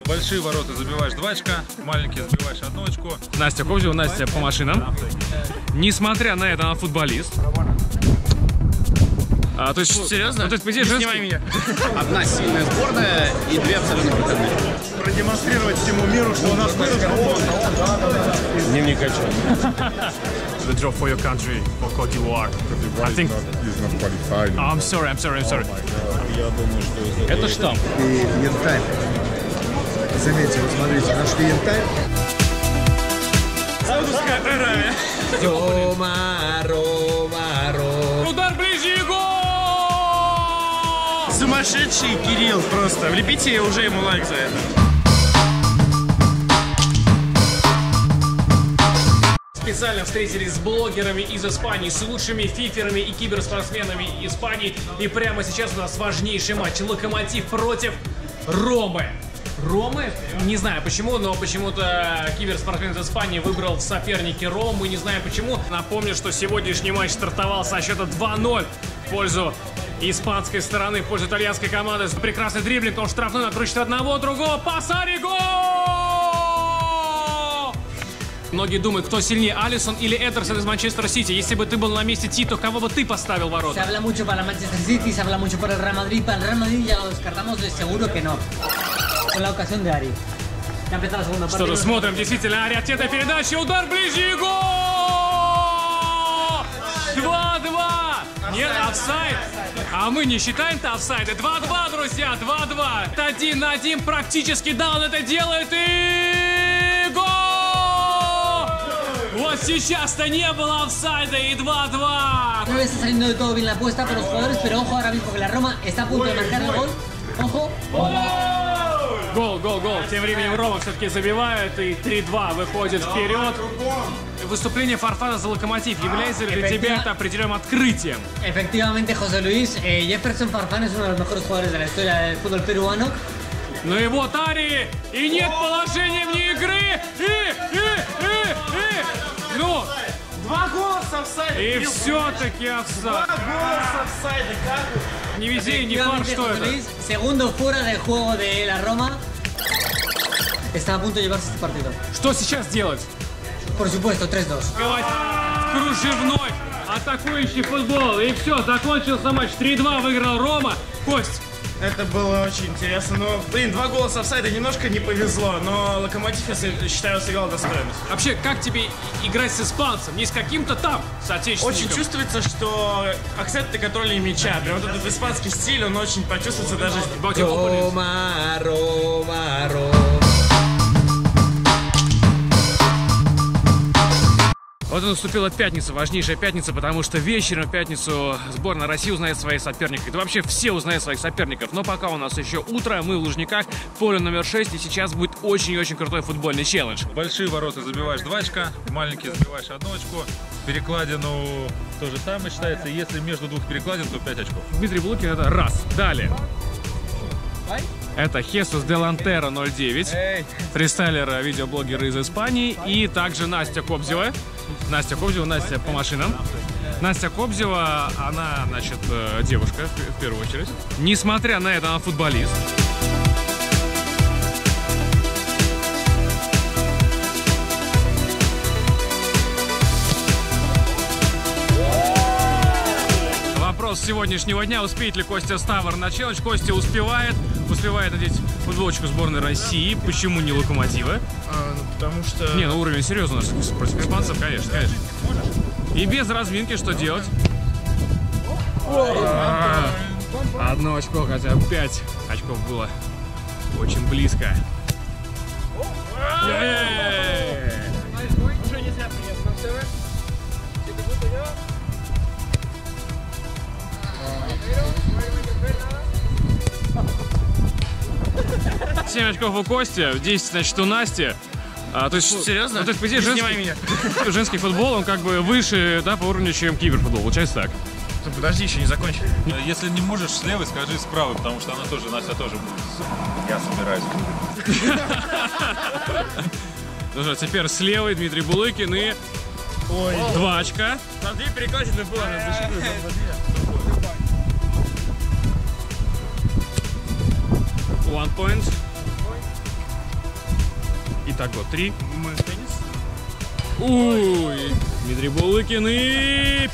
Большие ворота забиваешь 2 очка, маленькие забиваешь 1 очко. Настя Кобзева, Настя по машинам. Несмотря на это, она футболист. То есть, серьезно? Ну, то есть, по идее, женский... Снимай меня. Одна сильная сборная и 2 абсолютно выходные. Продемонстрировать всему миру, что у нас Дневник очка. The draw for your country, for Côte d'Ivoire. I think... He's not qualified. I'm sorry. Это штамп. И янтарь. Заметьте, вот смотрите, нашли янтарь. Саудовская Аравия. Удар ближе и гол! Сумасшедший Кирилл просто. Влепите уже ему лайк за это. Специально встретились с блогерами из Испании, с лучшими фиферами и киберспортсменами Испании. И прямо сейчас у нас важнейший матч. Локомотив против Ромы. Ромы? Не знаю почему, но почему-то киберспортсмен из Испании выбрал в сопернике Рому. Не знаю почему. Напомню, что сегодняшний матч стартовал со счета 2-0 в пользу испанской стороны, в пользу итальянской команды. Прекрасный дриблинг, он штрафной накручивает одного, другого. Пасари, гол! Многие думают, кто сильнее, Алисон или Эдерсон из Манчестер Сити. Если бы ты был на месте Тито, кого бы ты поставил в ворота? Se habla mucho para Manchester City, se habla mucho para el Real Madrid. Para el Real Madrid ya lo descartamos, de seguro que no. Con la ocasión de Ari. Ya empezó la segunda parte. Что-то смотрим, действительно, Ари от этой передачи, удар ближе и гол! 2-2! Нет, офсайд. А мы не считаем-то офсайды. 2-2, друзья, 2-2. 1-1 практически, да, он это делает и гол! Вот сейчас-то не было офсайда и 2-2. No le está saliendo de todo bien la apuesta por los jugadores, pero ojo ahora mismo que la Roma está a punto de marcar el gol. Ojo. Гол. Тем временем Рома все-таки забивает и 3-2 выходит вперед. Выступление Фарфана за Локомотив является ли для тебя это определенным открытием? Efectivamente, José Luis, Jefferson Farfán es uno de los mejores jugadores de la historia del fútbol peruano. Ну и вот Ари, и нет положения вне игры, ну, 2 гола с офсайда. и все-таки офсайд. 2 гола с офсайда, как? Не вези, не фар, что это? Segundo fuera del juego de la Roma. Está a punto de llevarse este partido. Что сейчас делать? Por supuesto, 3-2. Кружевной, атакующий футбол. И все, закончился матч. 3-2 выиграл Рома. Кость. Это было очень интересно. Но, блин, 2 гола с офсайда немножко не повезло. Но Локомотив, я считаю, сыграл достойно. Вообще, как тебе играть с испанцем? Не с каким-то там соотечественником. Очень чувствуется, что акценты контроля мяча. Прям вот этот испанский стиль, он очень почувствуется даже... Вот и наступила пятница, важнейшая пятница, потому что вечером в пятницу сборная России узнает своих соперников. Да вообще все узнают своих соперников. Но пока у нас еще утро, мы в Лужниках, поле номер 6, и сейчас будет очень и очень крутой футбольный челлендж. Большие ворота забиваешь 2 очка, маленькие забиваешь 1 очко. Перекладину то же самое считается. Если между 2 перекладин, то 5 очков. Дмитрий Булыкин, это раз. Далее. Это Хесус Делантеро 09, фристайлер, видеоблогер из Испании. И также Настя Кобзева. Настя по машинам. Настя Кобзева, она, значит, девушка, в первую очередь. Несмотря на это, она футболист. Вопрос сегодняшнего дня: успеет ли Костя Ставр на челлендж? Костя успевает надеть футболочку сборной России. Почему не Локомотива? Потому что... Не, ну уровень серьезный у нас против испанцев, конечно. И без разминки что делать? 1 очко, хотя 5 очков было очень близко. Уже нельзя приехать. 7 очков у Кости, 10, значит, у Насти. То есть, серьезно? Ну, то есть, по идее, женский футбол, он как бы выше, да, по уровню, чем киберфутбол. Получается так. Подожди, еще не закончили. Если не можешь с левой, скажи с правой, потому что она тоже, Настя тоже будет. Я собираюсь. Ну что, теперь с левой Дмитрий Булыкин и 2 очка. Там 2 перекладины было на защиту. 1 point. Итого 3. Ой, Дмитрий Булыкин и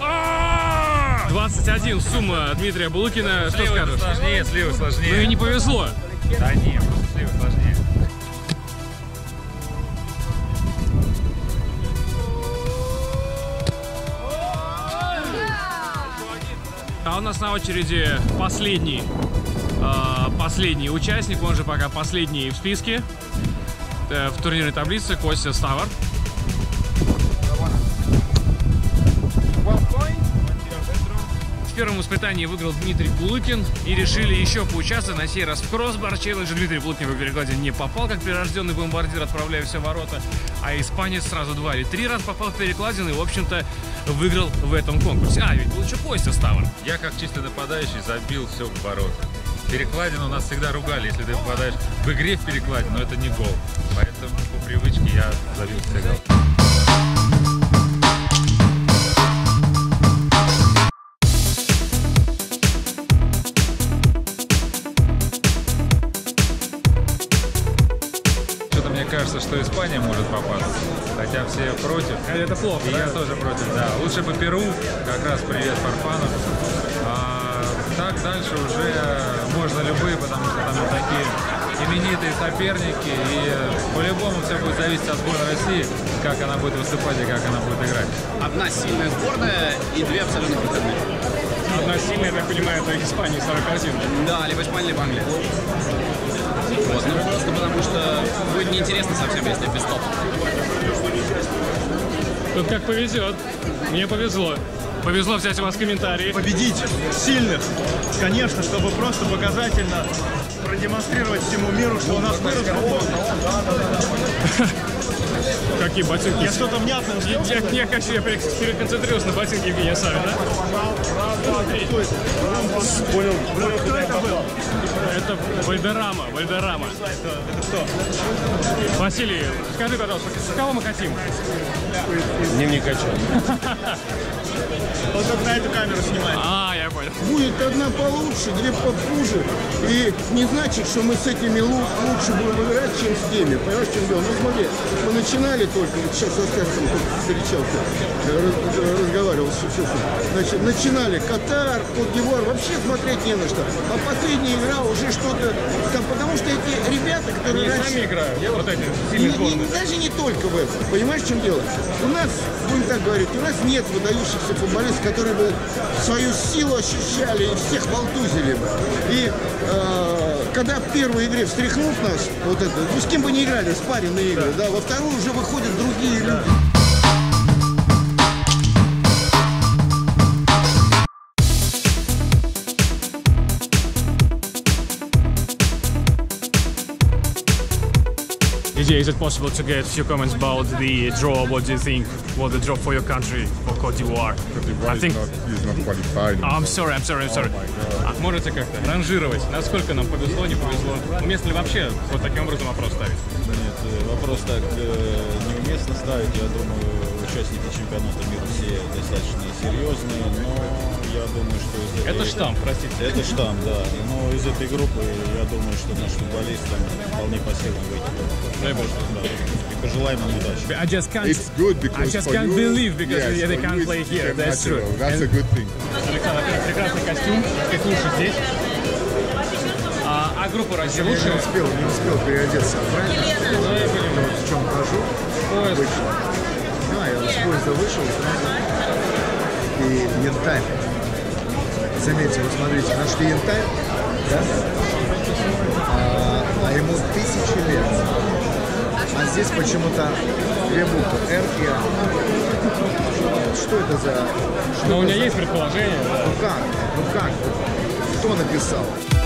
21 сумма Дмитрия Булыкина. Что скажешь? Сложнее, сливы сложнее. Ну и не повезло. Да нет, сливы сложнее. А у нас на очереди последний участник, он же пока последний в списке в турнирной таблице, Костя Ставар. В первом испытании выиграл Дмитрий Булыкин и решили еще поучаствовать, на сей раз в кроссбар челлендже. Дмитрий Булыкин в перекладе не попал, как прирожденный бомбардир, отправляя все в ворота, а испанец сразу 2 или 3 раза попал в перекладину и, в общем-то, выиграл в этом конкурсе. А, ведь был еще Костя Ставар. Я, как чисто нападающий, забил все в ворота. Перекладину нас всегда ругали, если ты попадаешь в игре в перекладину, но это не гол. Поэтому по привычке я забил все голы. Мне кажется, что Испания может попасть, хотя все против. Это плохо, и да? Я тоже против, да. Лучше бы Перу, как раз привет Фарфану. А так дальше уже можно любые, потому что там такие именитые соперники. И по-любому все будет зависеть от сборной России, как она будет выступать и как она будет играть. Одна сильная сборная и 2 абсолютно проходные. Одна сильная, я так понимаю, это Испания 41. Да, либо Испания, либо Англия. Вот, ну просто потому что будет неинтересно совсем, если без топа. Тут как повезет. Мне повезло. Повезло взять у вас комментарии. Победить сильных, конечно, чтобы просто показательно продемонстрировать всему миру, что у нас вырос футбол. Какие ботинки? Я что-то внятное успел? Я переконцентрируюсь на ботинке Евгения Савина. Понял, кто это был? Это Вальдеррама. Это кто? Василий, скажи, пожалуйста, кого мы хотим? Дневник Кача. Он только на эту камеру снимает. А, я понял. Будет одна получше, 2 похуже. И не значит, что мы с этими лучше будем играть, чем с теми. Понимаешь, в чем дело? Ну смотри, мы начинали только, вот сейчас расскажем, только встречался, разговаривал с Шефом. Значит, начинали Катар, Кот-д'Ивуар, вообще смотреть не на что. А последняя игра уже что-то там, потому что эти ребята, которые Они раньше... сами играют, вот эти сильные сборные. Даже не только в этом. Понимаешь, в чем дело? У нас, будем так говорить, у нас нет выдающихся футболистов, которые бы свою силу ощущали и всех волтузили бы. И когда в первой игре встряхнут нас, вот это, ну с кем бы не играли, спаренные игры, да, во вторую уже выходят другие люди. Is it possible to get a few comments about the draw? What do you think? What the draw for your country, for Côte d'Ivoire? I think He's not qualified. I'm sorry. Можете как-то ранжировать, насколько нам повезло, не повезло? Уместно ли вообще вот таким образом вопрос ставить? Нет, вопрос так неуместно ставить. Я думаю, участники чемпионата мира все достаточно серьезные, но я думаю, что из этой... Это штамп, простите. Это штамп, да. Но из этой группы я думаю, что наш футболист вполне по силам выйти. Дай бог. Да. И пожелаем им удачи. I just can't. It's good because I just for can't you, believe because yes, they for can't you play it's here. That's true. natural. That's a good thing. Александр, прекрасный костюм, как лучше здесь. А группа России лучше? Не успел переодеться. Правильно? Вот в чем хожу. Обычно. Да, я с поезда вышел сразу. И янтарь. Заметьте, вот смотрите, нашли янтарь, да? А ему 1000 лет. А здесь почему-то 2 буквы R и A. Что это за... Но у меня есть предположение. Ну как? Кто написал?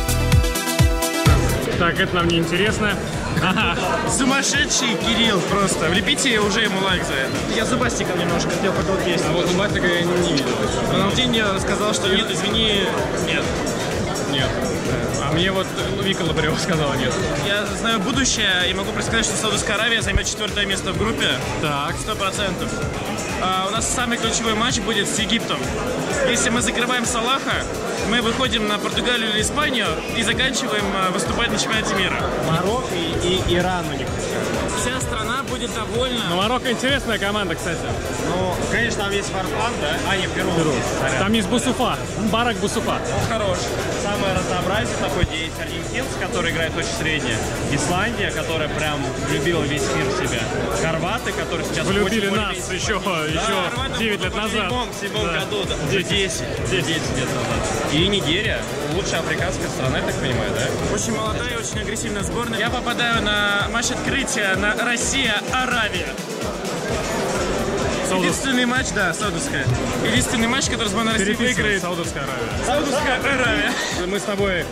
Так, это нам не интересно. Сумасшедший Кирилл просто. Влепите уже ему лайк за это. Я зубастиком немножко хотел пока есть. А вот зубастика я не видел. Рональдинho сказал, что нет, извини, нет. Нет. А мне вот Вика Лобарева сказала нет. Я знаю будущее и могу предсказать, что Саудовская Аравия займет 4-е место в группе. Так. 100%. У нас самый ключевой матч будет с Египтом. Если мы закрываем Салаха, мы выходим на Португалию или Испанию и заканчиваем выступать на чемпионате мира. Марокко и Иран у них. Вся страна будет довольна. Но Марокко интересная команда, кстати. Ну, конечно, там есть Фарфан, да? А, нет, Перу. Там есть Бусуфа, Барак Бусуфа. Хорош. Самое разнообразие такое, где есть аргентинцы, которые играют очень среднее. Исландия, которая прям влюбила весь мир в себя. Хорваты, которые сейчас влюбили очень нас еще 9 лет назад. В седьмом году, да. Уже 10 лет назад. И Нигерия, лучшая африканская страна, я так понимаю, да? Очень молодая и очень агрессивная сборная. Я попадаю на матч открытия на Россия-Аравия. Единственный матч, да, саудовская. Единственный матч, который сборная России выиграет. Саудовская Аравия. Саудовская Аравия. Мы с тобой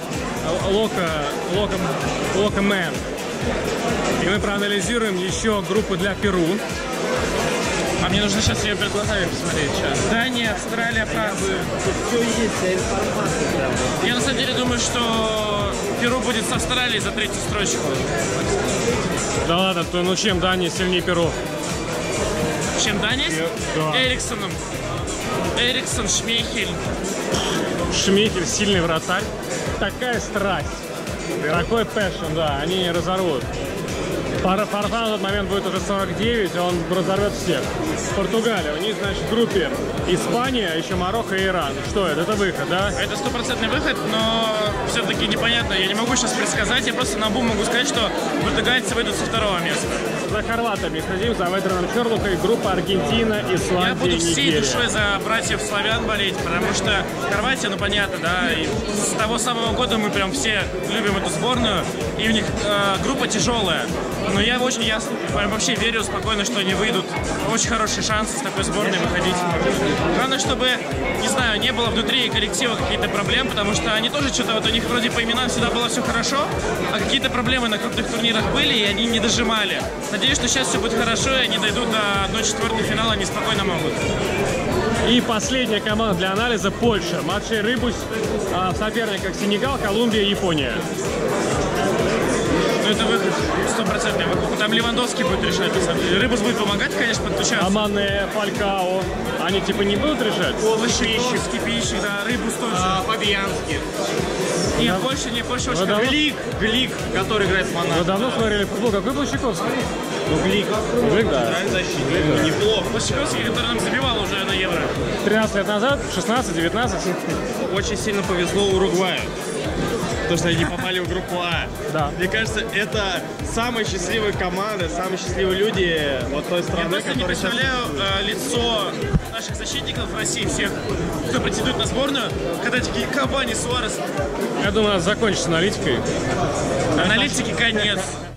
Локомен. И мы проанализируем еще группу для Перу. А мне нужно сейчас ее перед глазами посмотреть. Сейчас. Дания, Австралия, Франция. Я на самом деле думаю, что Перу будет с Австралией за 3-ю строчку. Да ладно, ну чем Дания сильнее Перу? Чем Дания? Да. Эриксоном. Эриксон, Шмейхель. Шмейхель сильный вратарь. Такая страсть. Такой пэшн, да, они разорвут. Фарфан в этот момент будет уже 49, он разорвет всех. Португалия, у них, значит, в группе Испания, еще Марокко и Иран. Что это? Это выход, да? Это 100% выход, но все-таки непонятно. Я не могу сейчас предсказать, я просто наобум могу сказать, что португальцы выйдут со 2-го места. За хорватами следим, за Ветреном Черлукой, группа Аргентина, Исландия, Я буду всей Нигерия. душой за братьев славян болеть, потому что Хорватия, ну понятно, да, и с того самого года мы прям все любим эту сборную, и у них группа тяжелая. Но я вообще верю спокойно, что они выйдут. Очень хороший шанс с такой сборной выходить. Главное, чтобы, не знаю, не было внутри коллектива каких-то проблем, потому что они тоже что-то, вот у них вроде по именам всегда было все хорошо, а какие-то проблемы на крупных турнирах были, и они не дожимали. Надеюсь, что сейчас все будет хорошо, и они дойдут до 1/4 финала, они спокойно могут. И последняя команда для анализа — Польша. Матчей Рыбусь в соперниках Сенегал, Колумбия, Япония. Ну это выход, 100% выход. Там Левандовский будет решать, на самом деле. Рыбус будет помогать, конечно, подключаться. А Мане, Фалькао, они типа не будут решать? Лощиковский, Пищик, да, Рыбус тоже. Фабианский. Нет, Польша очень давно... Глик, который играет в Монако. Вы давно смотрели футбол? Какой Лощиковский? Ну, Глик, да. центральный защитник, неплохо. Лощиковский, который нам забивал уже на Евро. 13 лет назад, 16-19. Очень сильно повезло Уругваю. То, что они попали в группу А. Да. Мне кажется, это самая счастливая команда, самые счастливые люди вот той страны, Я просто не которая сейчас... представляю лицо наших защитников в России, всех, кто претендует на сборную, когда такие Кавани, Суарес. Я думаю, надо закончить с аналитикой. Аналитики конец.